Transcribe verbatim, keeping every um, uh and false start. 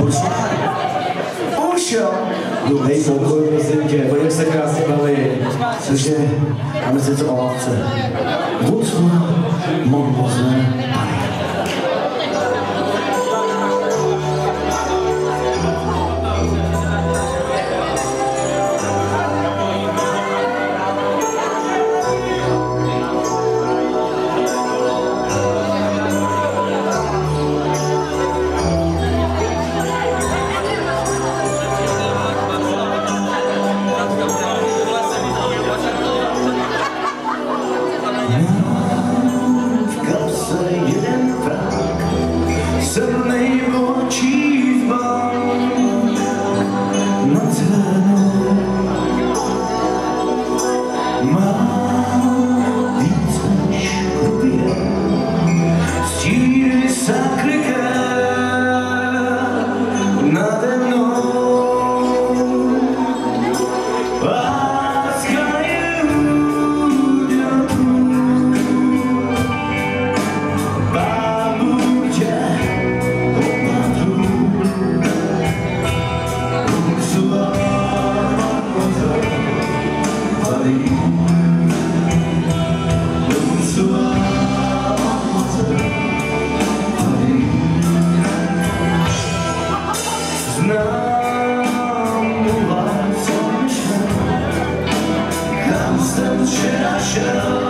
Už jo. Dej pokoj, prosím tě, budeme se krásně bavit. Takže máme si něco o lávce. Bonsoir, mademoiselle Paris. Silnej očí v bank na zelenou má víc než chrupě stíny sakryké nade mnou. Láska je údělů, Pán Bůh tě znám, mluvám, co myšlel, kam jsem včera šel.